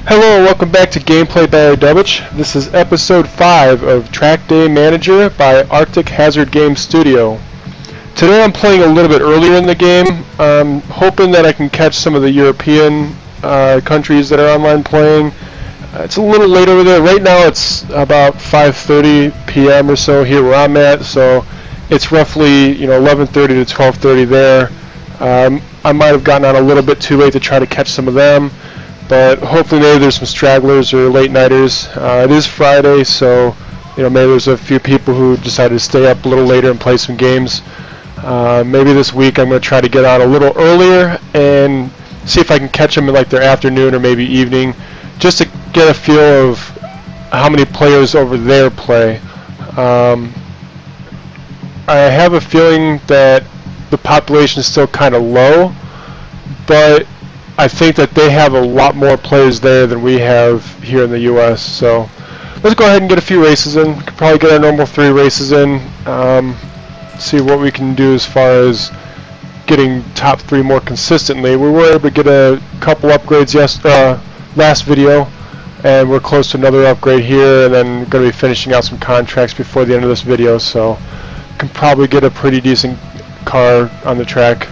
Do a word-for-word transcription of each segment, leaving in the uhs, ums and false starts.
Hello and welcome back to Gameplay by Ardubich. This is episode five of Trackday Manager by Arctic Hazard Game Studio. Today I'm playing a little bit earlier in the game. I'm hoping that I can catch some of the European uh, countries that are online playing. Uh, it's a little late over there. Right now it's about five thirty p m or so here where I'm at, so it's roughly you know eleven thirty to twelve thirty there. Um, I might have gotten on a little bit too late to try to catch some of them. But hopefully maybe there's some stragglers or late nighters. Uh, it is Friday, so you know maybe there's a few people who decided to stay up a little later and play some games. Uh, maybe this week I'm going to try to get on a little earlier and see if I can catch them in like their afternoon or maybe evening, just to get a feel of how many players over there play. Um, I have a feeling that the population is still kind of low, but I think that they have a lot more players there than we have here in the U S So let's go ahead and get a few races in. We could probably get our normal three races in. Um, see what we can do as far as getting top three more consistently. We were able to get a couple upgrades yes, uh, last video, and we're close to another upgrade here, and then we're going to be finishing out some contracts before the end of this video. So can probably get a pretty decent car on the track.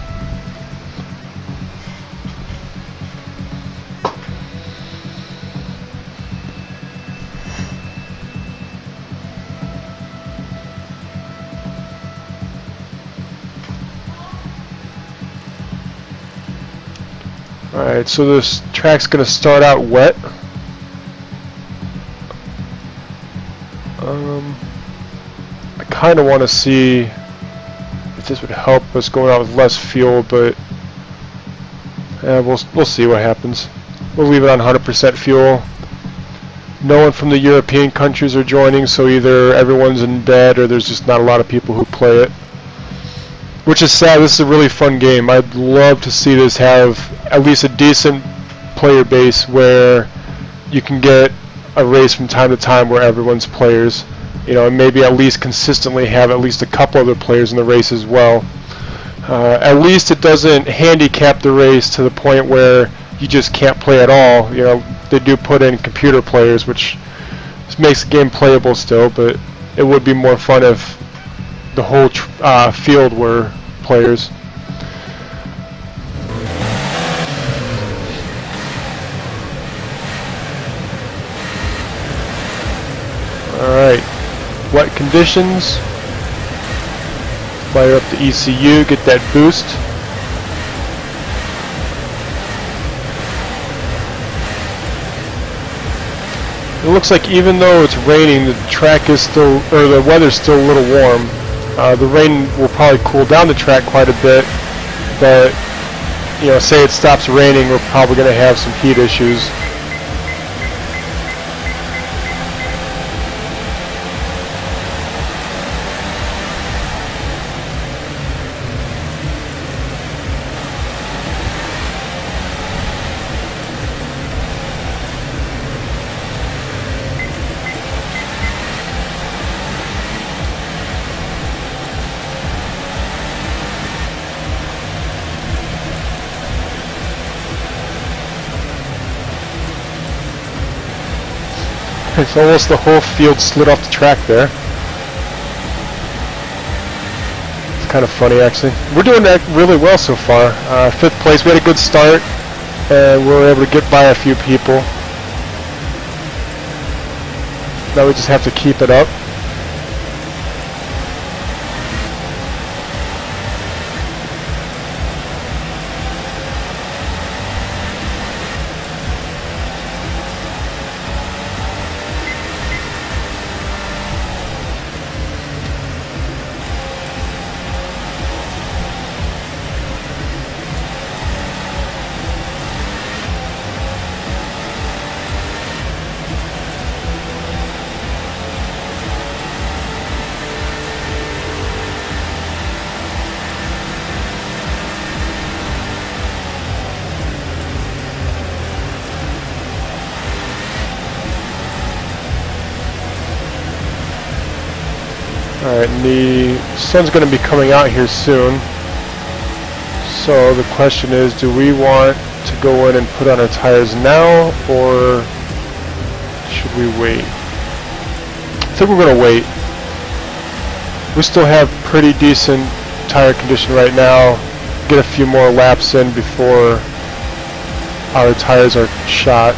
Alright, so this track's going to start out wet. Um, I kind of want to see if this would help us going out with less fuel, but uh, we'll, we'll see what happens. We'll leave it on one hundred percent fuel. No one from the European countries are joining, so either everyone's in bed or there's just not a lot of people who play it. Which is sad. This is a really fun game. I'd love to see this have at least a decent player base where you can get a race from time to time where everyone's players, you know, and maybe at least consistently have at least a couple other players in the race as well. Uh, at least it doesn't handicap the race to the point where you just can't play at all. You know, they do put in computer players, which makes the game playable still, but it would be more fun if the whole tr uh, field were players. Alright, wet conditions. Fire up the E C U, get that boost. It looks like even though it's raining, the track is still, or the weather's still a little warm. Uh, the rain will probably cool down the track quite a bit, but you know, say it stops raining, we're probably going to have some heat issues. It's almost the whole field slid off the track there. It's kind of funny actually. We're doing that really well so far. Uh, fifth place, we had a good start, and we were able to get by a few people. Now we just have to keep it up. Alright, and the sun's going to be coming out here soon, So the question is, do we want to go in and put on our tires now, or should we wait? I think we're going to wait. We still have pretty decent tire condition right now. Get a few more laps in before our tires are shot.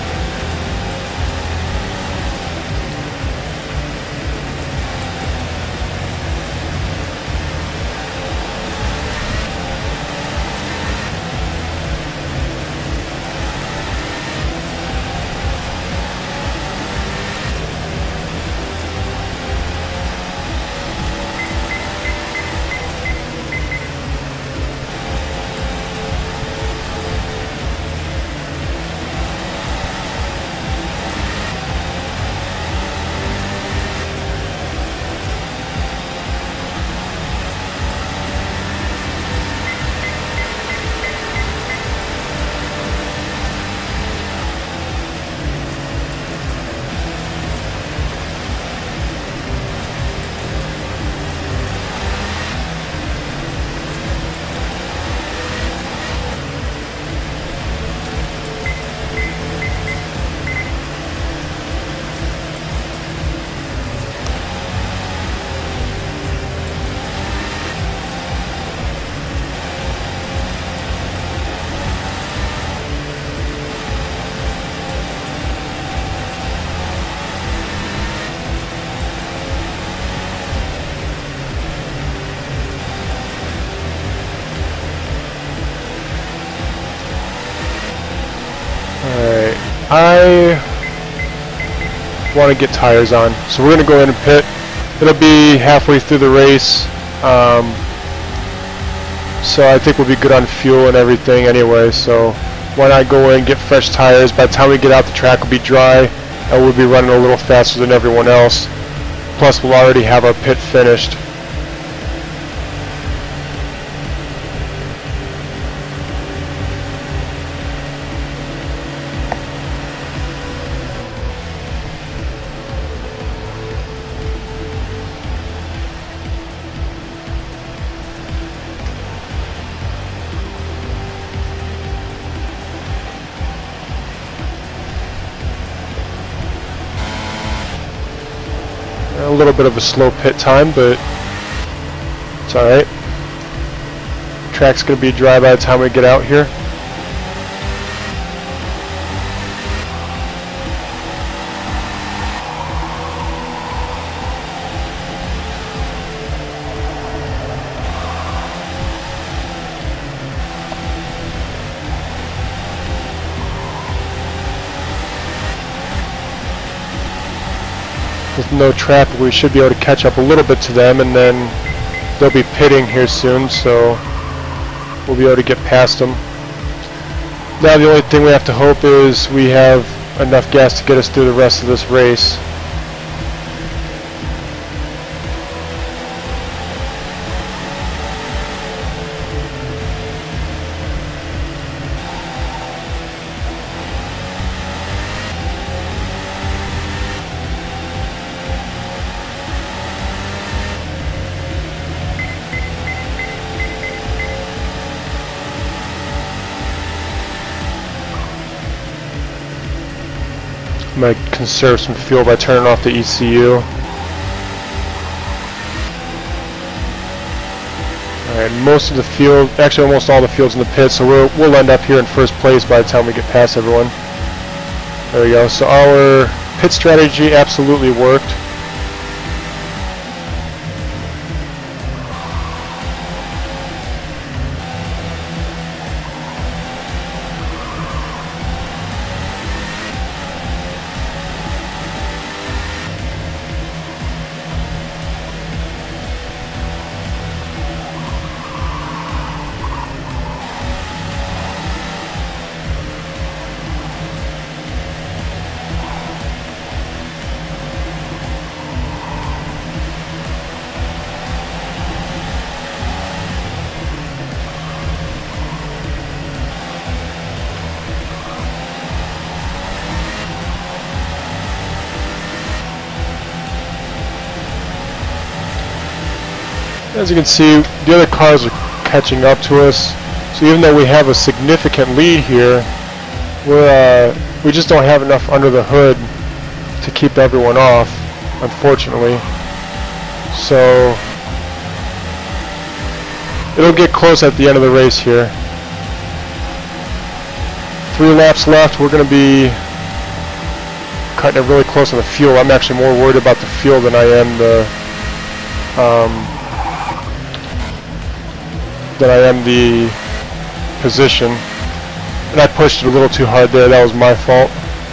Alright, I want to get tires on, so we're going to go in and pit. It'll be halfway through the race, um, so I think we'll be good on fuel and everything anyway, so why not go in and get fresh tires. By the time we get out, the track will be dry, and we'll be running a little faster than everyone else. Plus, we'll already have our pit finished. A little bit of a slow pit time, but it's alright. Track's going to be dry by the time we get out here. With no traffic, we should be able to catch up a little bit to them, and then they'll be pitting here soon, so we'll be able to get past them. Now the only thing we have to hope is we have enough gas to get us through the rest of this race. I'm going to conserve some fuel by turning off the E C U. Alright, most of the field, actually almost all the field's in the pit, so we'll, we'll end up here in first place by the time we get past everyone. There we go. So our pit strategy absolutely worked. As you can see, the other cars are catching up to us. So even though we have a significant lead here, we're uh, we just don't have enough under the hood to keep everyone off, unfortunately. So it'll get close at the end of the race here. Three laps left. We're going to be cutting it really close on the fuel. I'm actually more worried about the fuel than I am the um, than I am the position. And I pushed it a little too hard there. That was my fault.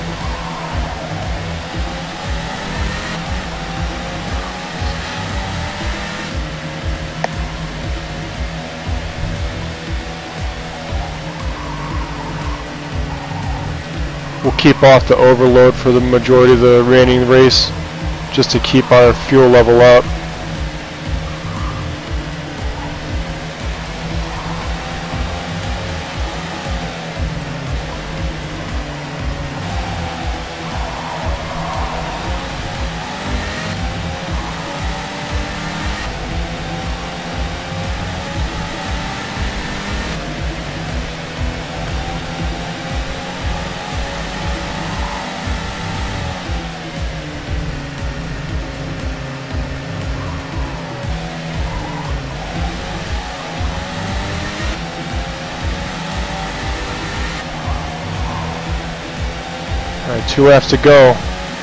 We'll keep off the overload for the majority of the remaining race, just to keep our fuel level up. Alright, two laps to go.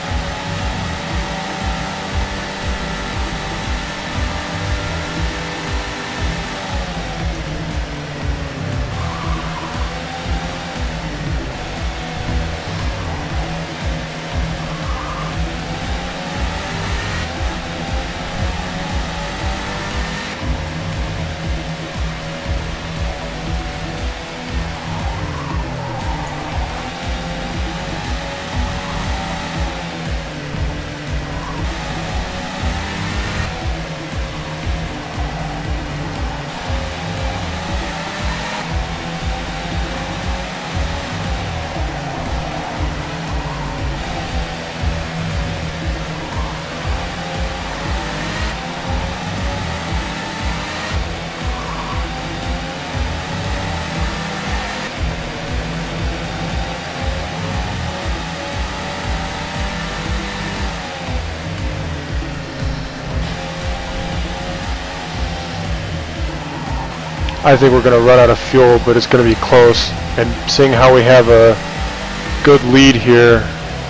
I think we're going to run out of fuel, but it's going to be close. And seeing how we have a good lead here,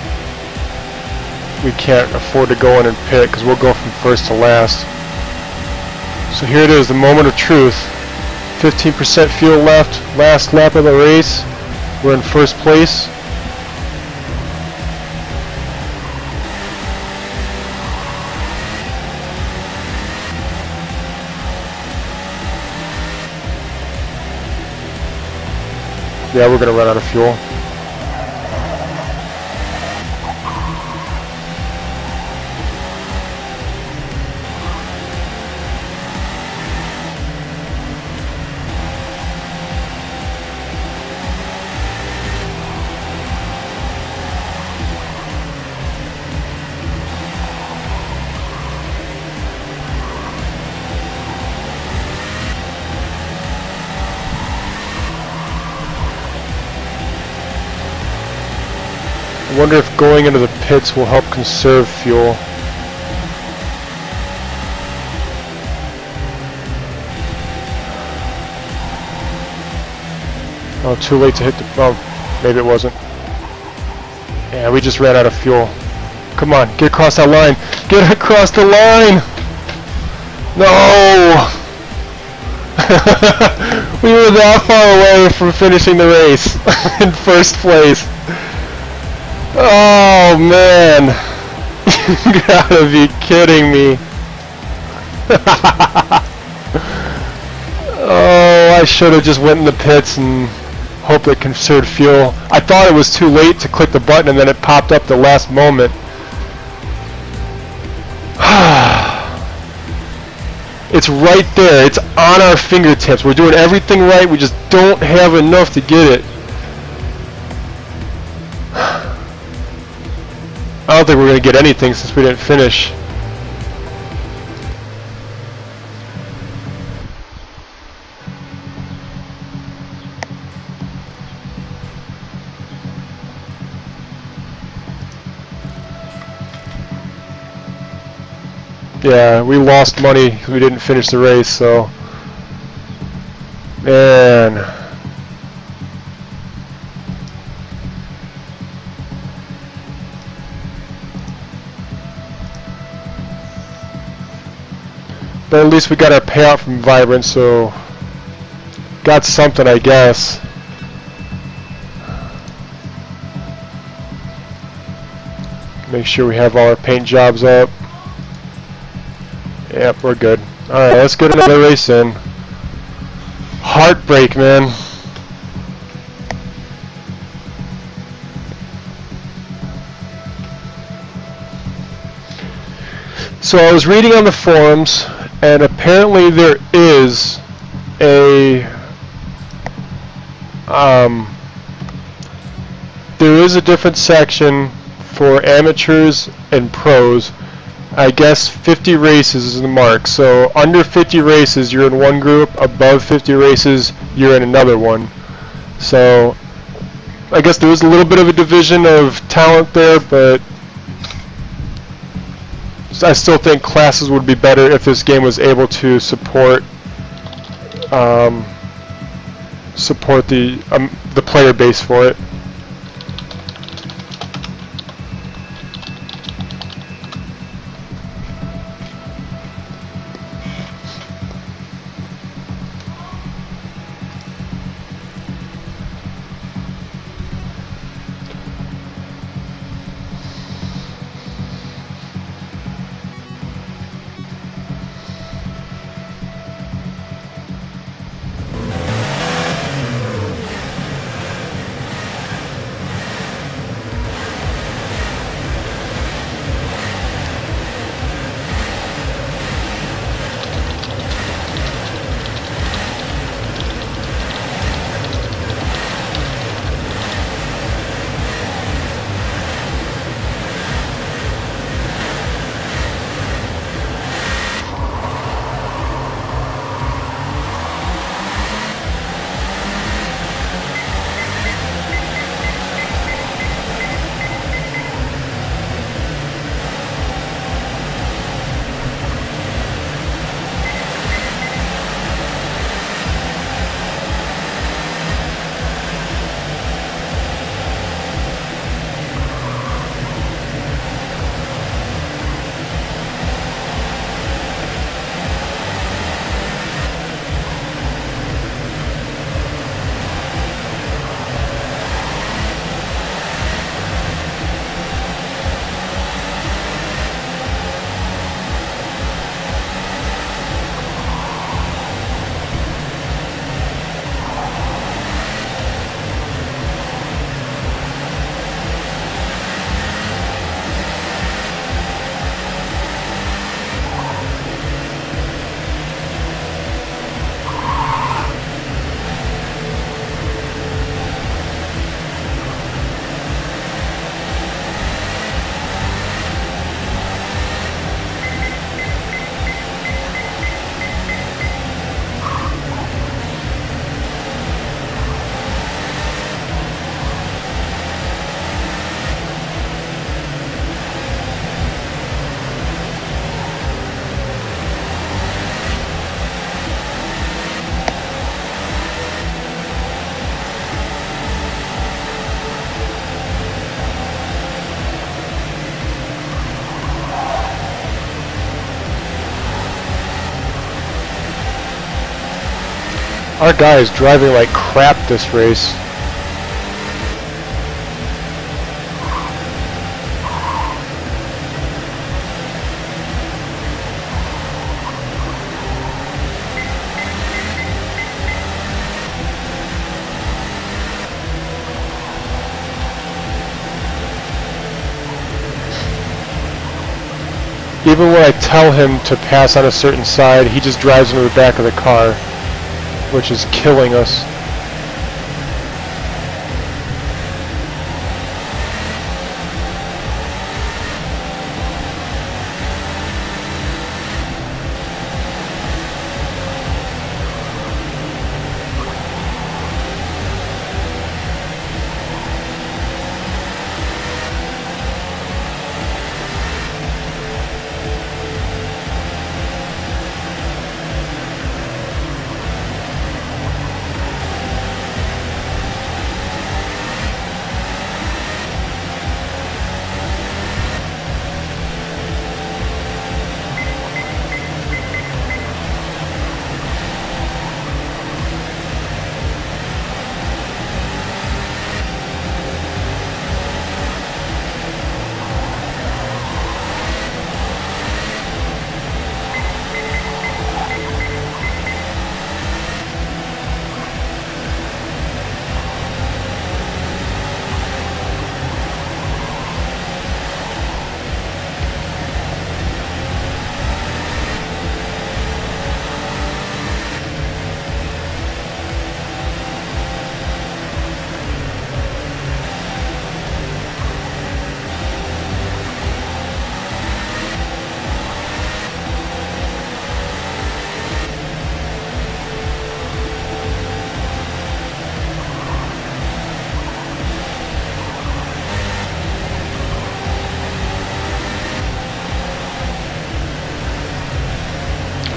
we can't afford to go in and pit because we'll go from first to last. So here it is, the moment of truth. fifteen percent fuel left, last lap of the race. We're in first place. Yeah, we're going to run out of fuel. I wonder if going into the pits will help conserve fuel. Oh, too late to hit the... Oh, maybe it wasn't. Yeah, we just ran out of fuel. Come on, get across that line. Get across the line! No! We were that far away from finishing the race in first place. Oh man, you gotta be kidding me. Oh, I should have just went in the pits and hoped it conserved fuel. I thought it was too late to click the button and then it popped up the last moment. It's right there, it's on our fingertips. We're doing everything right, we just don't have enough to get it. I don't think we're going to get anything since we didn't finish. Yeah, we lost money because we didn't finish the race, so... Man... But at least we got our payout from Vibrant, so... Got something, I guess. Make sure we have all our paint jobs up. Yep, we're good. Alright, let's get another race in. Heartbreak, man. So I was reading on the forums, and apparently there is a um, there is a different section for amateurs and pros. I guess fifty races is the mark. So under fifty races you're in one group, above fifty races you're in another one. So I guess there is a little bit of a division of talent there, but I still think classes would be better if this game was able to support um, support the um, the player base for it. Our guy is driving like crap this race. Even when I tell him to pass on a certain side, he just drives into the back of the car, which is killing us.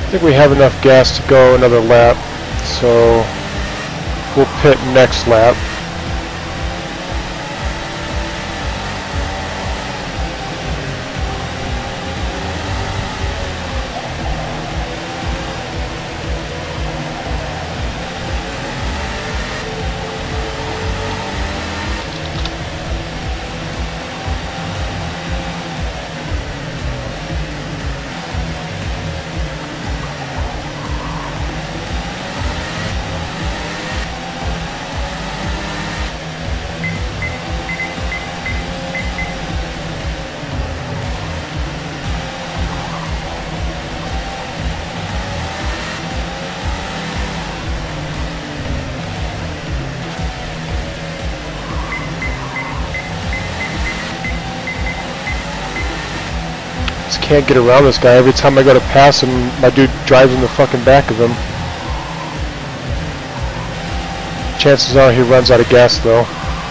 I think we have enough gas to go another lap, so we'll pit next lap. Can't get around this guy. Every time I go to pass him, my dude drives in the fucking back of him. Chances are he runs out of gas though.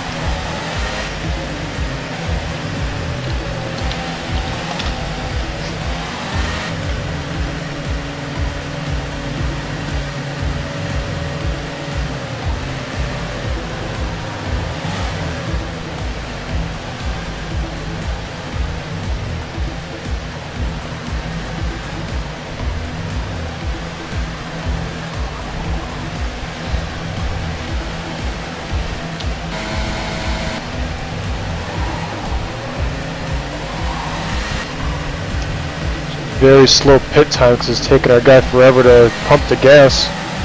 Very slow pit time because it's taking our guy forever to pump the gas.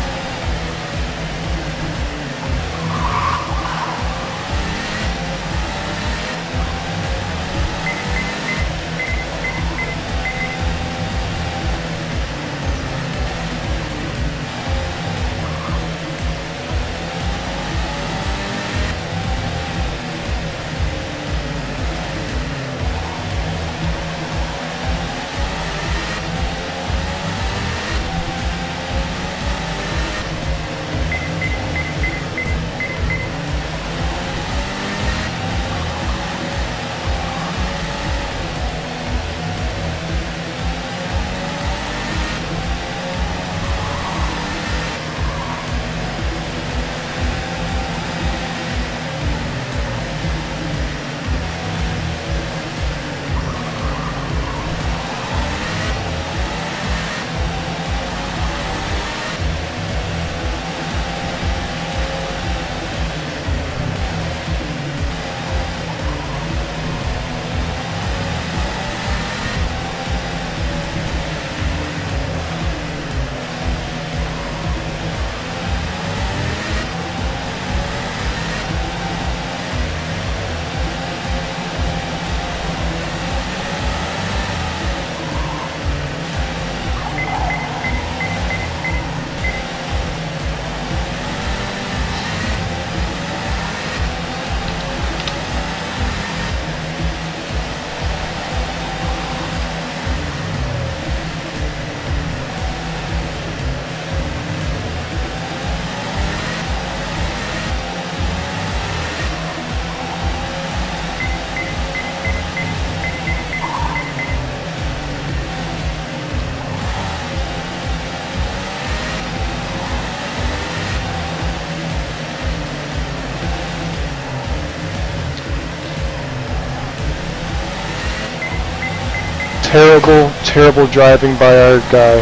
Terrible, terrible driving by our guy.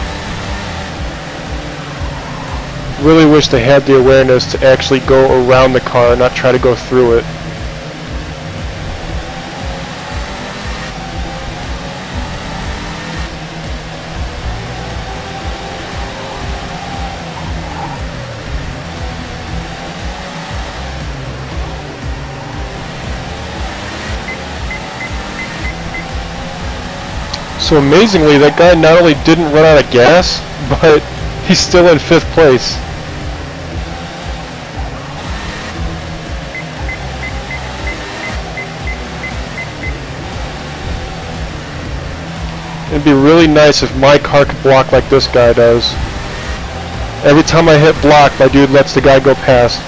Really wish they had the awareness to actually go around the car, not try to go through it. So amazingly, that guy not only didn't run out of gas, but he's still in fifth place. It'd be really nice if my car could block like this guy does. Every time I hit block, my dude lets the guy go past.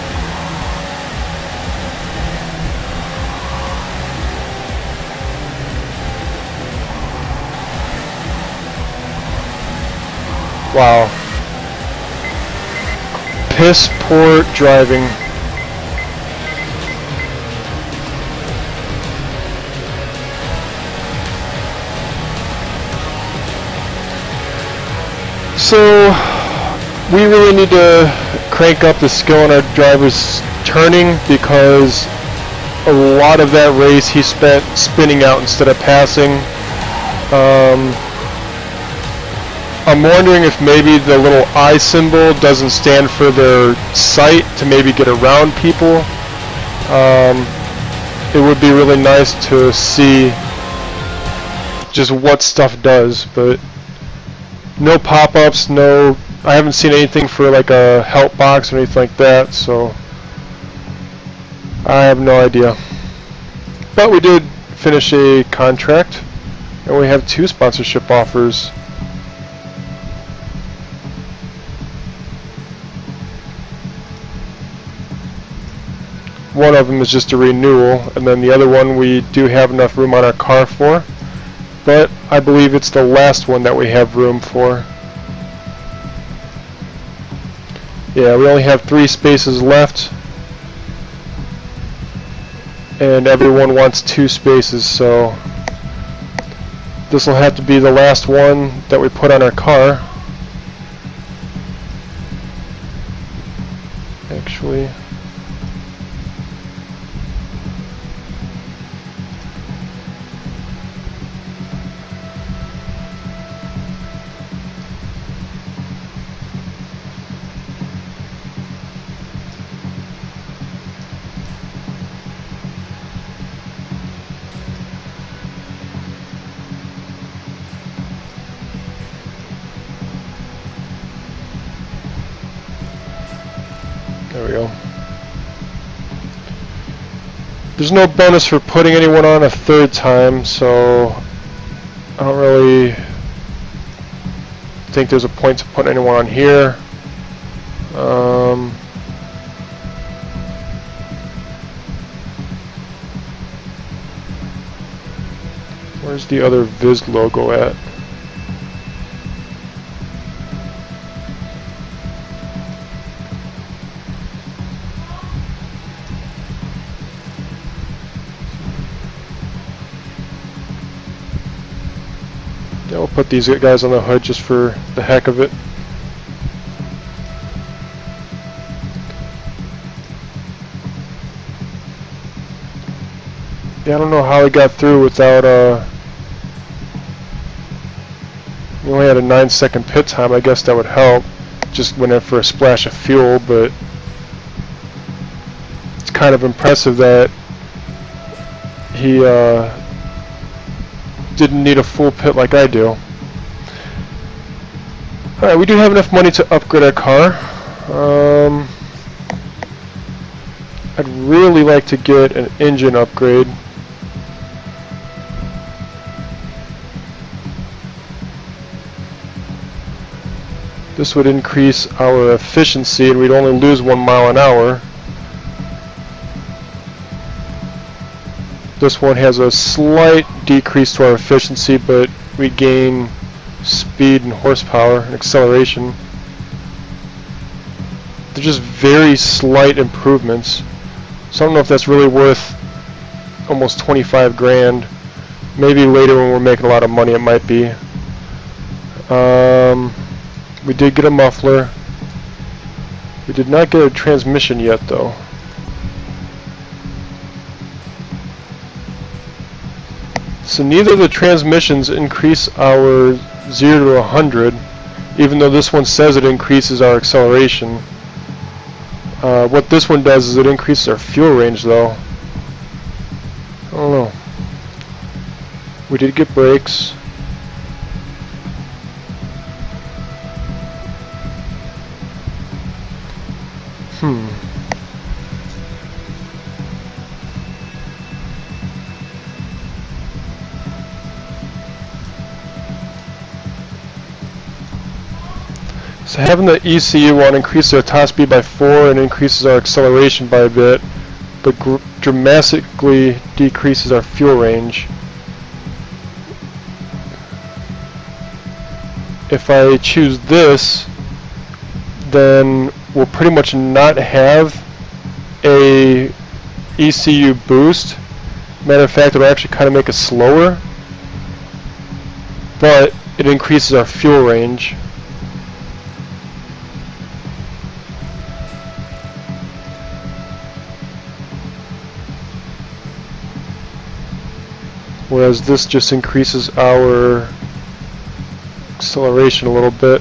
Wow. Piss poor driving. So we really need to crank up the skill on our driver's turning, because a lot of that race he spent spinning out instead of passing. Um, I'm wondering if maybe the little eye symbol doesn't stand for their sight to maybe get around people. Um, it would be really nice to see just what stuff does, but no pop-ups, no, I haven't seen anything for like a help box or anything like that, so I have no idea. But we did finish a contract, and we have two sponsorship offers. One of them is just a renewal, and then the other one we do have enough room on our car for, but I believe it's the last one that we have room for. Yeah, we only have three spaces left, and everyone wants two spaces, so this will have to be the last one that we put on our car. Actually, there we go. There's no bonus for putting anyone on a third time, so I don't really think there's a point to putting anyone on here. Um, where's the other Viz logo at? Yeah, we'll put these guys on the hood just for the heck of it. Yeah, I don't know how he got through without, uh... we only had a nine second pit time. I guess that would help. Just went in for a splash of fuel, but it's kind of impressive that he, uh... didn't need a full pit like I do. Alright, we do have enough money to upgrade our car. Um, I'd really like to get an engine upgrade. This would increase our efficiency, and we'd only lose one mile an hour. This one has a slight decrease to our efficiency, but we gain speed and horsepower and acceleration. They're just very slight improvements, so I don't know if that's really worth almost twenty-five grand. Maybe later when we're making a lot of money it might be. Um, we did get a muffler. We did not get a transmission yet though. So neither of the transmissions increase our zero to one hundred, even though this one says it increases our acceleration. Uh, what this one does is it increases our fuel range though. I don't know. We did get brakes. Hmm. So having the E C U one increases our top speed by four and increases our acceleration by a bit, but gr dramatically decreases our fuel range. if I choose this, then we'll pretty much not have a E C U boost. Matter of fact, it'll actually kind of make us slower, but it increases our fuel range. Whereas this just increases our acceleration a little bit.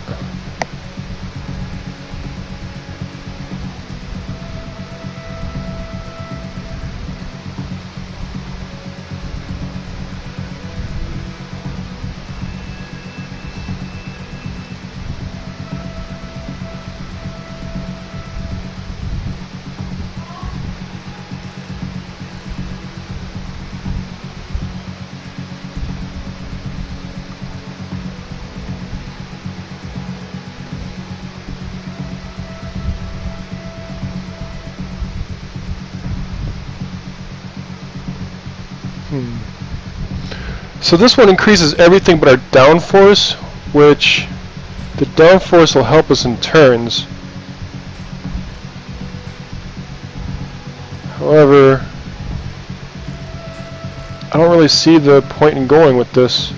Hmm. So this one increases everything but our downforce, which the downforce will help us in turns. However, I don't really see the point in going with this.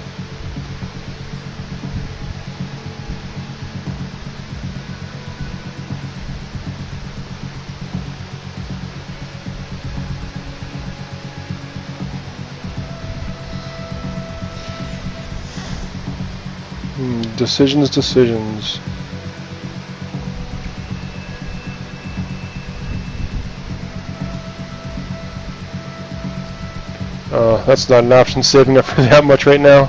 Hmm, decisions, decisions. Uh, that's not an option, saving up for that much right now.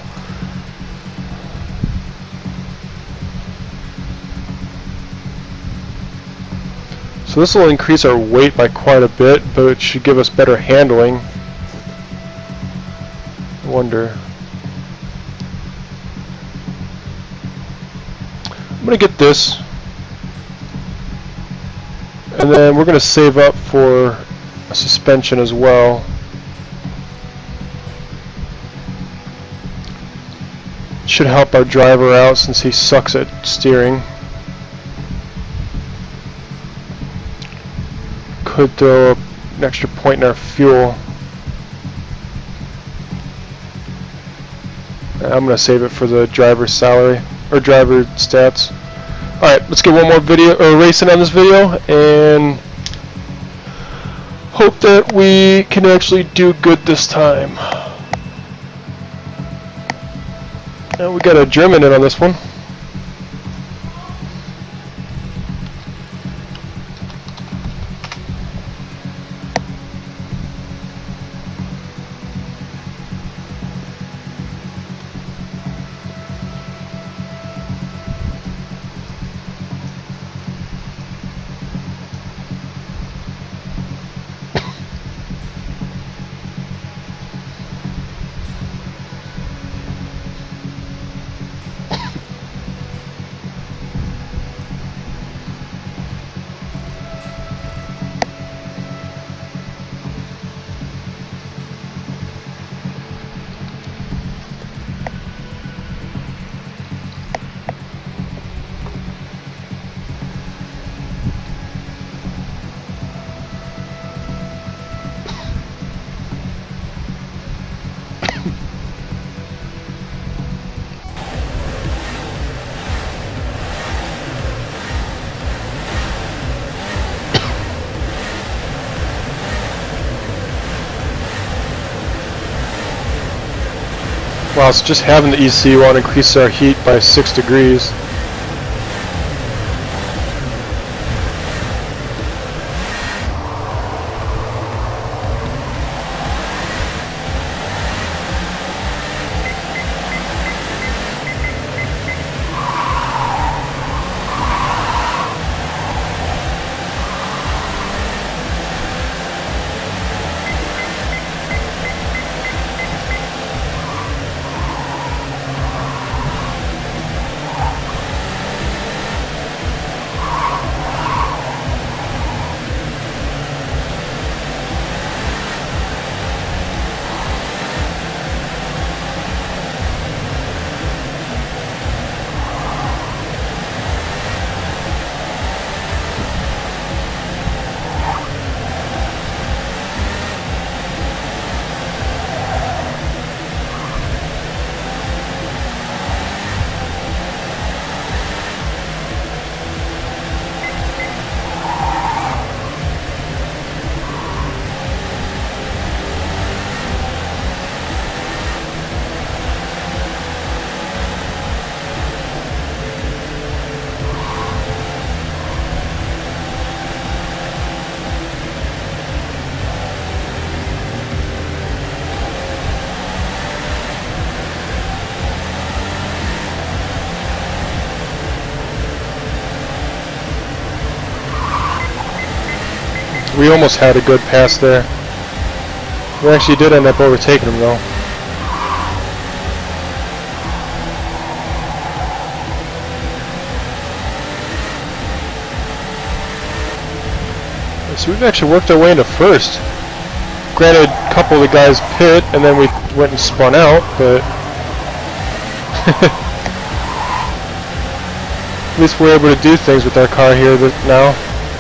So this will increase our weight by quite a bit, but it should give us better handling. I wonder. I'm going to get this, and then we're going to save up for a suspension as well. Should help our driver out since he sucks at steering. Could throw an extra point in our fuel. I'm going to save it for the driver's salary. Or driver stats. Alright, let's get one more video or racing on this video and hope that we can actually do good this time. And we got a German in on this one. Wow, so just having the E C U on increases our heat by six degrees. We almost had a good pass there. We actually did end up overtaking him though. So we've actually worked our way into first. Granted, a couple of the guys pit and then we went and spun out, but at least we're able to do things with our car here now.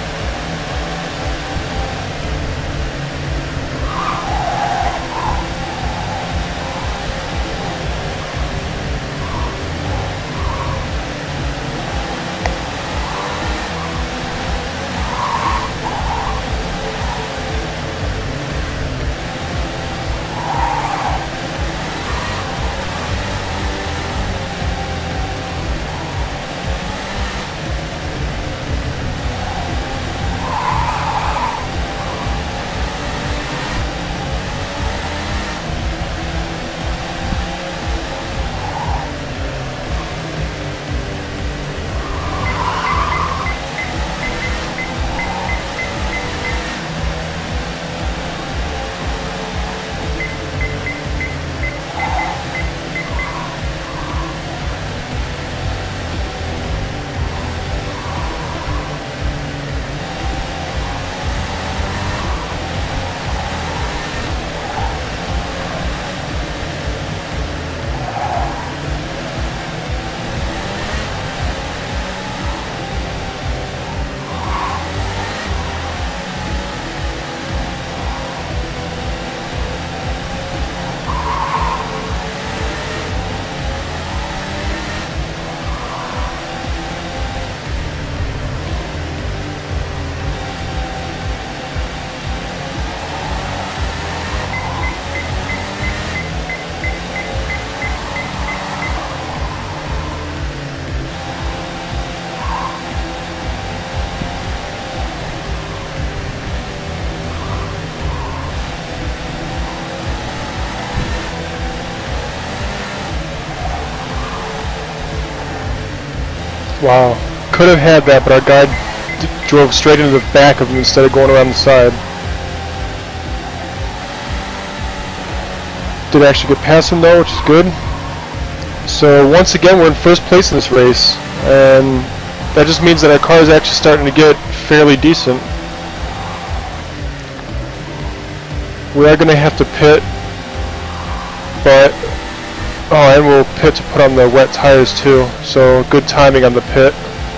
Wow, could have had that, but our guy d drove straight into the back of him instead of going around the side. Did actually get past him though, which is good. So once again, we're in first place in this race, and that just means that our car is actually starting to get fairly decent. We are going to have to pit, but oh, and we'll pit to put on the wet tires too, so good timing on the pit.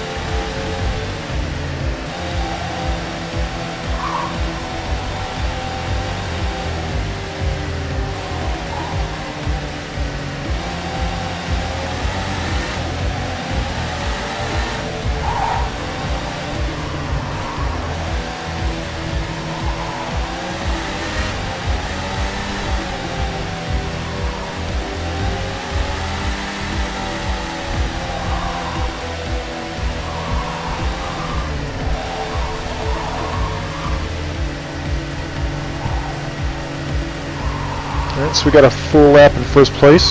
Alright, so we got a full lap in first place.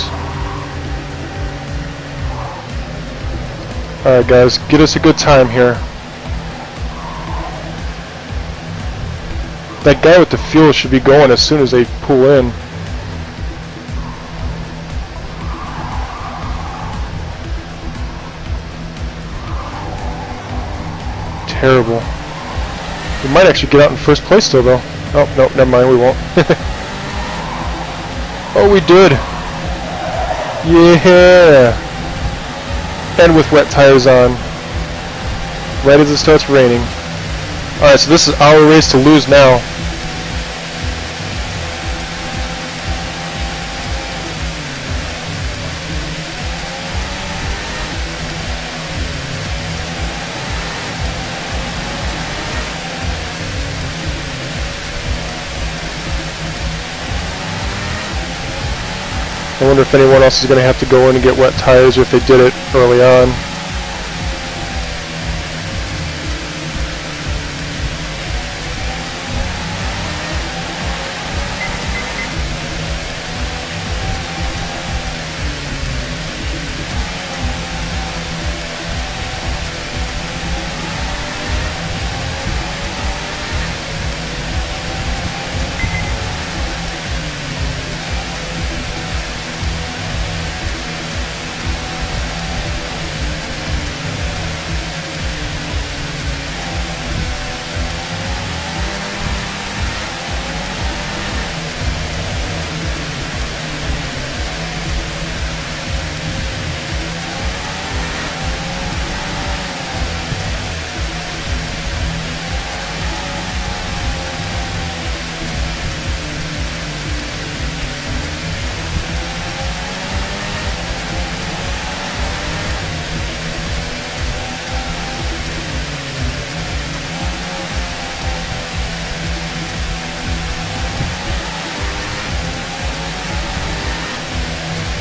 Alright guys, get us a good time here. That guy with the fuel should be going as soon as they pull in. Terrible. We might actually get out in first place still though. Oh, no, never mind, we won't. Oh, we did! Yeah! And with wet tires on. Right as it starts raining. Alright, so this is our race to lose now. I wonder if anyone else is going to have to go in and get wet tires, or if they did it early on.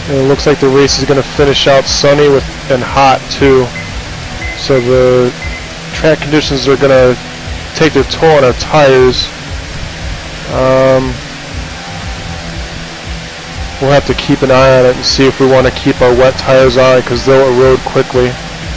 And it looks like the race is going to finish out sunny with and hot too. So the track conditions are going to take their toll on our tires. Um, we'll have to keep an eye on it and see if we want to keep our wet tires on because they'll erode quickly.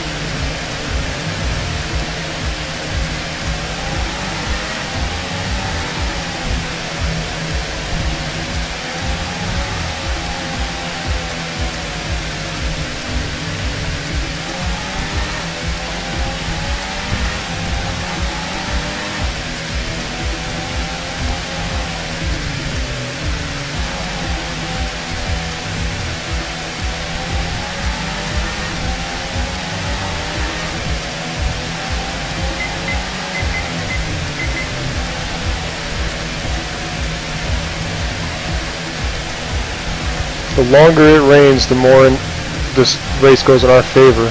The longer it rains, the more in this race goes in our favor.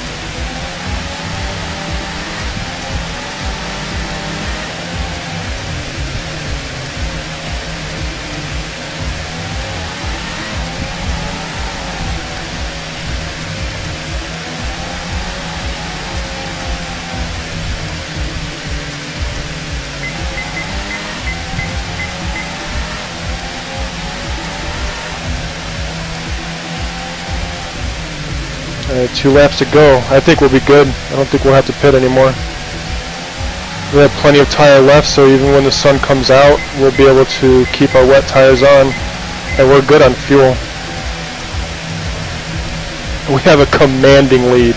Uh, two laps to go. I think we'll be good. I don't think we'll have to pit anymore. We have plenty of tire left, so even when the sun comes out, we'll be able to keep our wet tires on, and we're good on fuel. We have a commanding lead.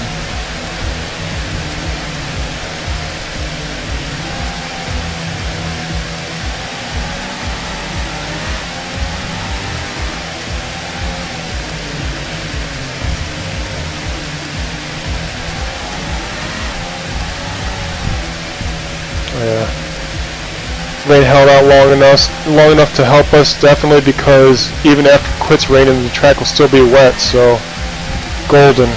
Yeah. Rain held out long enough, long enough to help us, definitely, because even after it quits raining, the track will still be wet, so golden.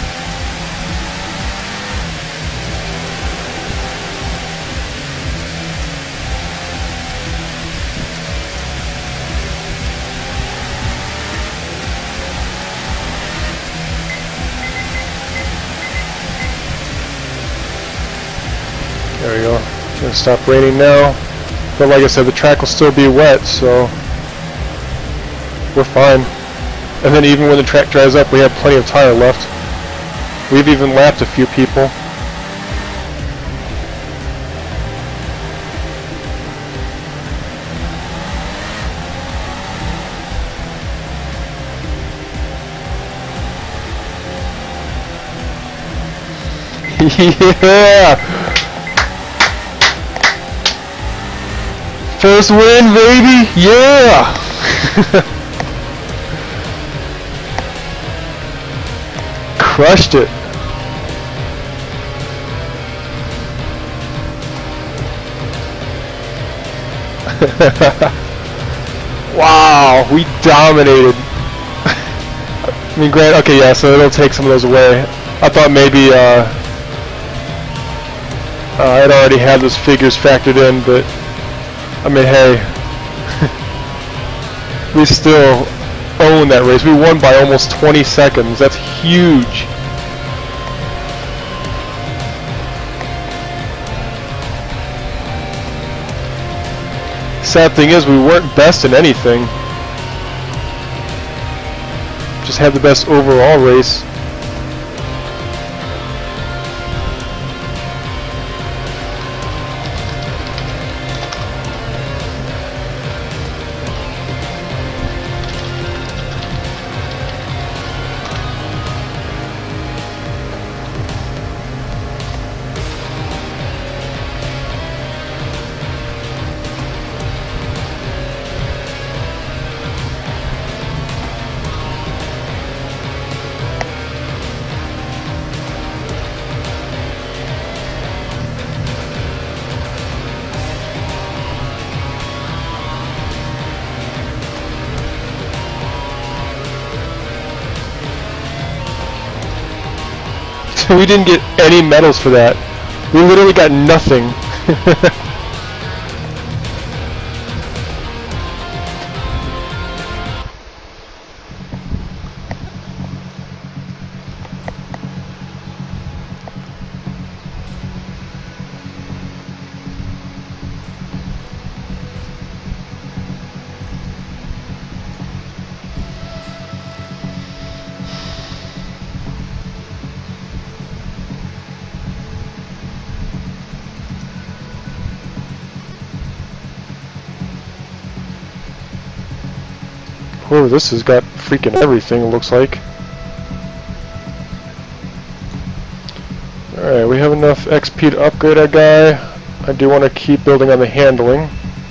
There we go. It's gonna stop raining now. But like I said, the track will still be wet, so we're fine. And then even when the track dries up, we have plenty of tire left. We've even lapped a few people. Yeah! First win, baby! Yeah! Crushed it. Wow, we dominated. I mean, Grant, okay, yeah, so it'll take some of those away. I thought maybe uh, uh, I'd already had those figures factored in, but I mean, hey, we still own that race. We won by almost twenty seconds. That's huge. Sad thing is, we weren't best in anything. Just had the best overall race. We didn't get any medals for that. We literally got nothing. Whoa, this has got freaking everything, it looks like. Alright, we have enough X P to upgrade our guy. I do want to keep building on the handling.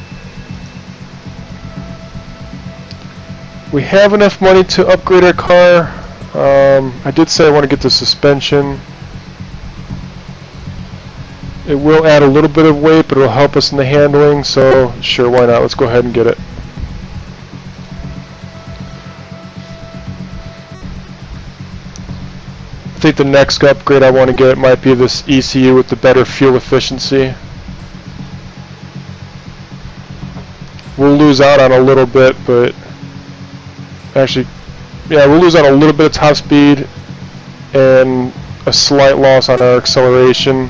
We have enough money to upgrade our car. Um, I did say I want to get the suspension. It will add a little bit of weight, but it will help us in the handling, so sure, why not? Let's go ahead and get it. I think the next upgrade I want to get might be this E C U with the better fuel efficiency. We'll lose out on a little bit, but actually, yeah, we'll lose out a little bit of top speed and a slight loss on our acceleration.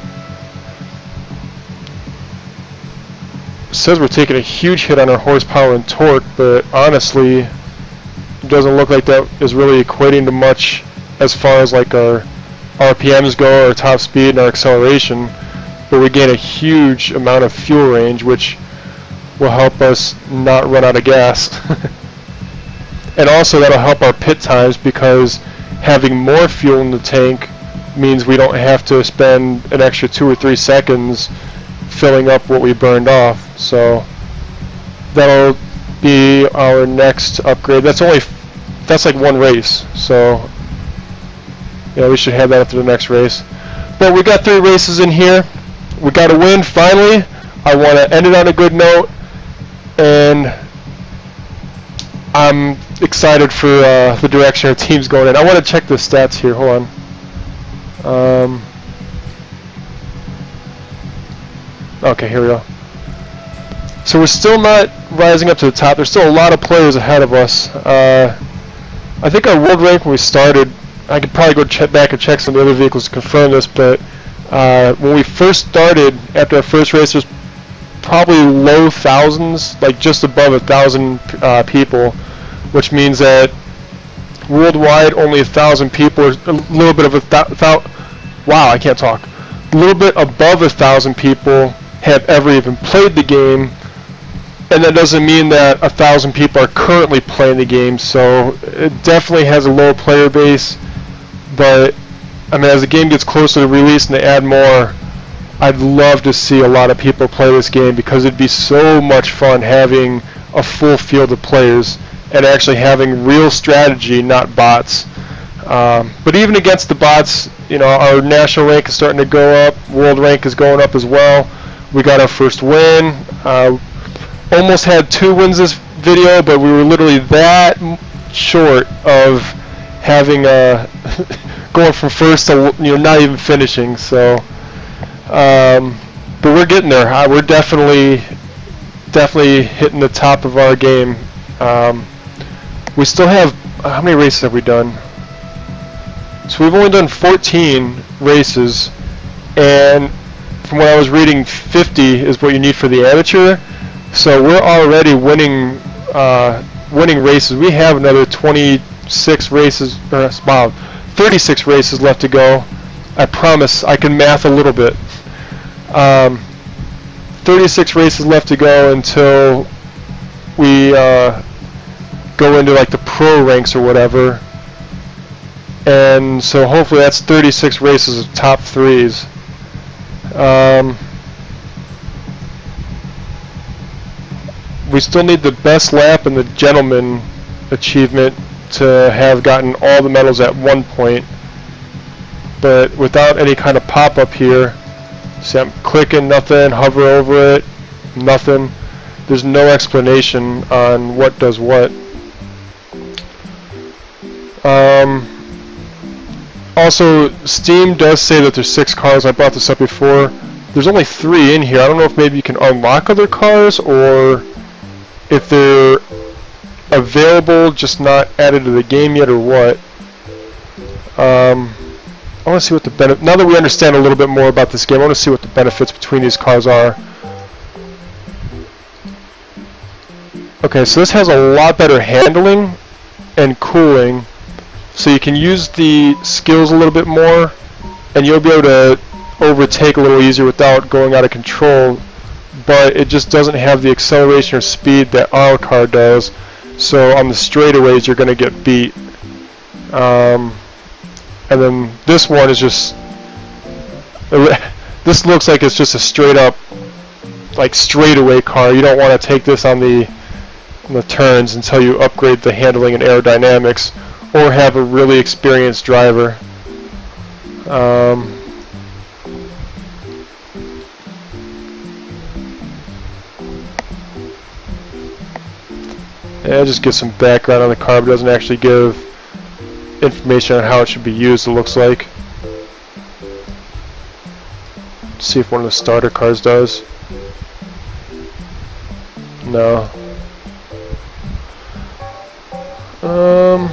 It says we're taking a huge hit on our horsepower and torque, but honestly, it doesn't look like that is really equating to much as far as like our R P Ms go, our top speed, and our acceleration. But we gain a huge amount of fuel range, which will help us not run out of gas. And also that'll help our pit times, because having more fuel in the tank means we don't have to spend an extra two or three seconds filling up what we burned off. So that'll be our next upgrade. That's only that's like one race, so yeah, we should have that after the next race. But we got three races in here. We got a win finally. I want to end it on a good note, and I'm excited for uh, the direction our team's going in. I want to check the stats here. Hold on. Um, okay, here we go. So we're still not rising up to the top. There's still a lot of players ahead of us. Uh, I think our world rank when we started, I could probably go check back and check some of the other vehicles to confirm this, but uh, when we first started, after our first race, there's probably low thousands, like just above a thousand uh, people, which means that worldwide only a thousand people, a little bit of a th th wow, I can't talk, a little bit above a thousand people have ever even played the game. And that doesn't mean that a thousand people are currently playing the game, so it definitely has a low player base. But I mean, as the game gets closer to release and they add more, I'd love to see a lot of people play this game, because it'd be so much fun having a full field of players and actually having real strategy, not bots. Um, but even against the bots, you know, our national rank is starting to go up, world rank is going up as well. We got our first win. Uh, almost had two wins this video, but we were literally that short of having a going from first to, you know, not even finishing. So um, but we're getting there. Uh, we're definitely definitely hitting the top of our game. Um, we still have, how many races have we done? So we've only done fourteen races, and from what I was reading, fifty is what you need for the amateur. So we're already winning uh, winning races. We have another twenty-six races, or wow, thirty-six races left to go. I promise I can math a little bit. Um, thirty-six races left to go until we uh, go into like the pro ranks or whatever. And so hopefully that's thirty-six races of top threes. Um, we still need the best lap and the gentleman achievement to have gotten all the medals at one point, but without any kind of pop-up here. See, I'm clicking nothing, hover over it, nothing. There's no explanation on what does what. Um, also, Steam does say that there's six cars. I brought this up before. There's only three in here. I don't know if maybe you can unlock other cars, or if they're available, just not added to the game yet, or what. Um, I want to see what the benefit. Now that we understand a little bit more about this game, I want to see what the benefits between these cars are. Okay, so this has a lot better handling and cooling, so you can use the skills a little bit more, and you'll be able to overtake a little easier without going out of control. But it just doesn't have the acceleration or speed that our car does. So on the straightaways you're going to get beat. Um, and then this one is just, this looks like it's just a straight up like straightaway car. You don't want to take this on the, on the turns until you upgrade the handling and aerodynamics or have a really experienced driver. Um, Yeah, just give some background on the car, but doesn't actually give information on how it should be used, it looks like. Let's see if one of the starter cars does. No. Um,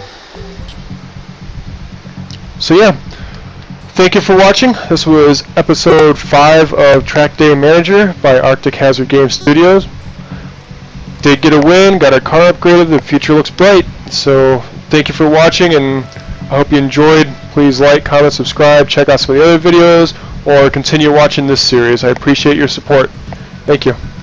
so yeah, thank you for watching. This was episode five of Trackday Manager by Arctic Hazard Game Studios. Did get a win, got our car upgraded, the future looks bright. So thank you for watching, and I hope you enjoyed. Please like, comment, subscribe, check out some of the other videos, or continue watching this series. I appreciate your support. Thank you.